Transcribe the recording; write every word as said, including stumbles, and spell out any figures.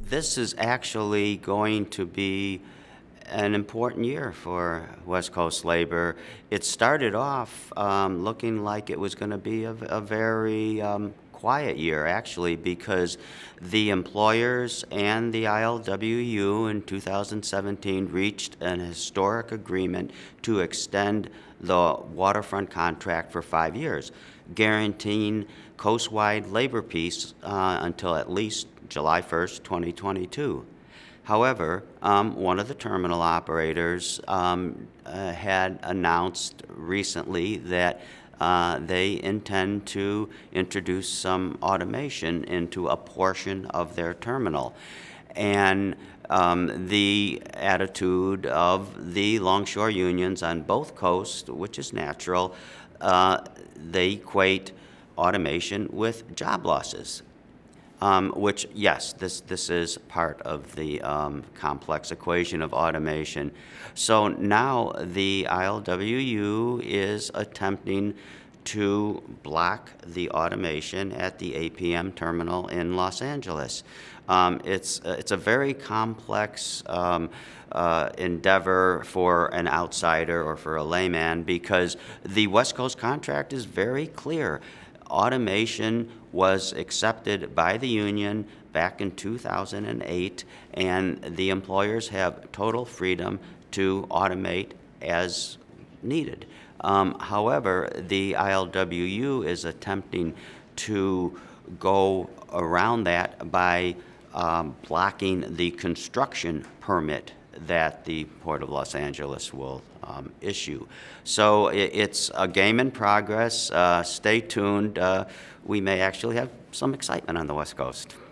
this is actually going to be an important year for West Coast labor. It started off um, looking like it was going to be a, a very um, quiet year, actually, because the employers and the I L W U in two thousand seventeen reached an historic agreement to extend the waterfront contract for five years, guaranteeing coast-wide labor peace uh, until at least July first, twenty twenty-two. However, um, one of the terminal operators um, uh, had announced recently that uh, they intend to introduce some automation into a portion of their terminal. And um, the attitude of the longshore unions on both coasts, which is natural, uh, they equate automation with job losses. Um, which, yes, this, this is part of the um, complex equation of automation. So now the I L W U is attempting to block the automation at the A P M terminal in Los Angeles. Um, it's, uh, it's a very complex um, uh, endeavor for an outsider or for a layman, because the West Coast contract is very clear. Automation was accepted by the union back in two thousand eight, and the employers have total freedom to automate as needed. Um, however, the I L W U is attempting to go around that by um, blocking the construction permit that the Port of Los Angeles will um, issue. So it, it's a game in progress. Uh, stay tuned. Uh, we may actually have some excitement on the West Coast.